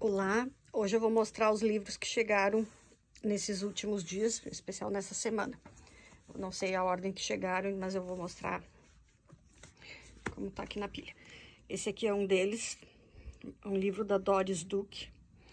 Olá, hoje eu vou mostrar os livros que chegaram nesses últimos dias, em especial nessa semana. Eu não sei a ordem que chegaram, mas eu vou mostrar como tá aqui na pilha. Esse aqui é um deles, um livro da Doris Duke,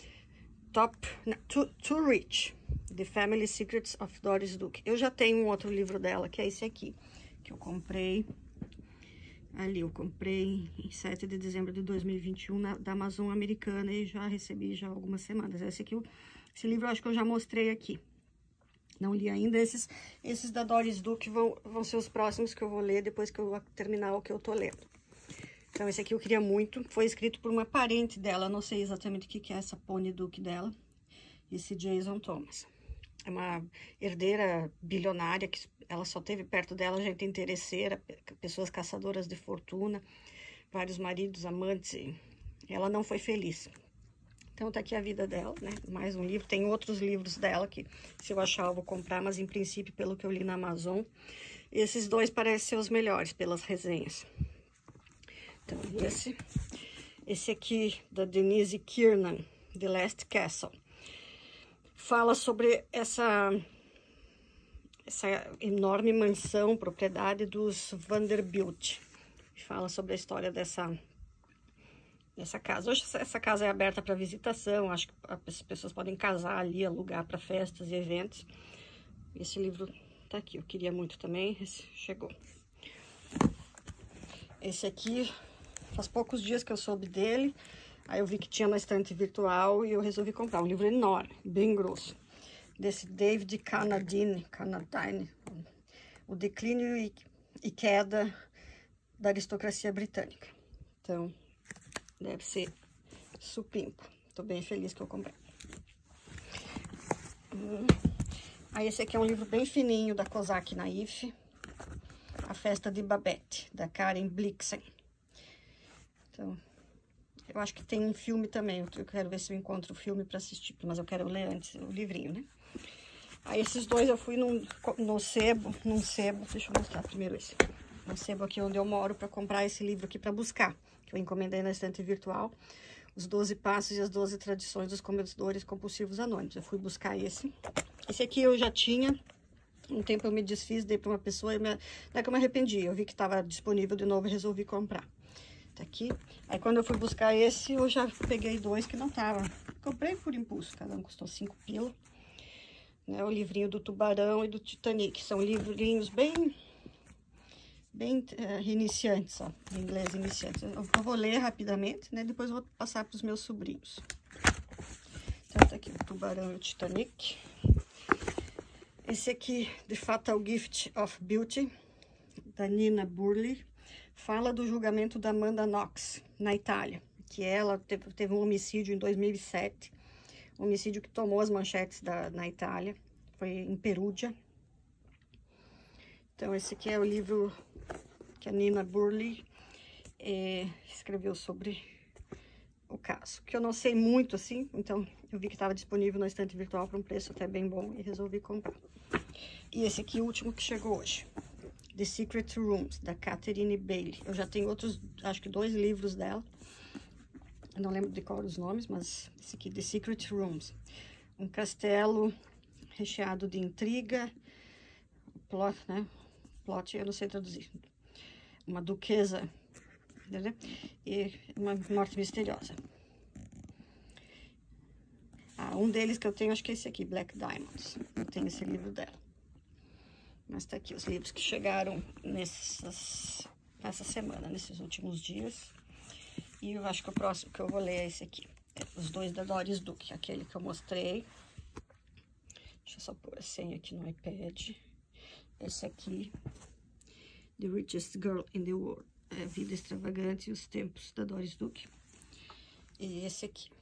Too Rich, The Family Secrets of Doris Duke. Eu já tenho um outro livro dela, que é esse aqui, que eu comprei ali. Eu comprei em 7 de dezembro de 2021 da Amazon americana e já recebi já há algumas semanas. Esse livro eu acho que eu já mostrei aqui. Não li ainda. Esses da Doris Duke vão ser os próximos que eu vou ler depois que eu terminar o que eu tô lendo. Então, esse aqui eu queria muito. Foi escrito por uma parente dela. Não sei exatamente o que é essa Pony Duke dela. Esse Jason Thomas. É uma herdeira bilionária que ela só teve perto dela gente interesseira, pessoas caçadoras de fortuna, vários maridos, amantes, e ela não foi feliz. Então tá aqui a vida dela, né? Mais um livro. Tem outros livros dela que, se eu achar, eu vou comprar, mas em princípio, pelo que eu li na Amazon, esses dois parecem ser os melhores pelas resenhas. Então, esse aqui da Denise Kiernan, The Last Castle, fala sobre essa enorme mansão, propriedade dos Vanderbilt. Fala sobre a história dessa casa. Hoje essa casa é aberta para visitação, acho que as pessoas podem casar ali, alugar para festas e eventos. Esse livro tá aqui, eu queria muito também, esse chegou. Esse aqui, faz poucos dias que eu soube dele, aí eu vi que tinha na estante virtual e eu resolvi comprar. Um livro enorme, bem grosso, desse David Carradine, O Declínio e Queda da Aristocracia Britânica. Então, deve ser supimpa. Tô bem feliz que eu comprei. Aí esse aqui é um livro bem fininho da Kozak Naif, A Festa de Babette, da Karen Blixen. Então, eu acho que tem um filme também. Eu quero ver se eu encontro o filme para assistir, mas eu quero ler antes o livrinho, né? Aí esses dois eu fui num sebo, deixa eu mostrar primeiro esse. Num sebo aqui onde eu moro para comprar esse livro aqui para buscar, que eu encomendei na estante virtual, Os 12 Passos e as 12 Tradições dos Comedores Compulsivos Anônimos. Eu fui buscar esse. Esse aqui eu já tinha, um tempo eu me desfiz, dei para uma pessoa, não é que eu me arrependi, eu vi que estava disponível de novo e resolvi comprar. Tá aqui. Aí quando eu fui buscar esse, eu já peguei dois que não estavam. Comprei por impulso, cada um custou 5 pila. Né, o livrinho do Tubarão e do Titanic. São livrinhos bem iniciantes, ó, em inglês iniciantes. Eu vou ler rapidamente, né? Depois eu vou passar para os meus sobrinhos. Então, tá aqui o Tubarão e o Titanic. Esse aqui, The Fatal Gift of Beauty, da Nina Burley, fala do julgamento da Amanda Knox, na Itália. Que ela teve um homicídio em 2007. Um homicídio que tomou as manchetes na Itália, foi em Perugia. Então, esse aqui é o livro que a Nina Burley escreveu sobre o caso. Que eu não sei muito, assim, então eu vi que estava disponível na estante virtual por um preço até bem bom e resolvi comprar. E esse aqui, o último que chegou hoje, The Secret Rooms, da Catherine Bailey. Eu já tenho outros, acho que 2 livros dela. Eu não lembro de qual os nomes, mas esse aqui, The Secret Rooms. Um castelo recheado de intriga, plot, né? Plot, eu não sei traduzir. Uma duquesa, entendeu? E uma morte misteriosa. Um deles que eu tenho, acho que é esse aqui, Black Diamonds. Eu tenho esse livro dela. Mas tá aqui os livros que chegaram nessa semana, nesses últimos dias. E eu acho que o próximo que eu vou ler é esse aqui. Os dois da Doris Duke, aquele que eu mostrei. Deixa eu só pôr a senha aqui no iPad. Esse aqui, The Richest Girl in the World, Vida Extravagante e os Tempos, da Doris Duke. E esse aqui,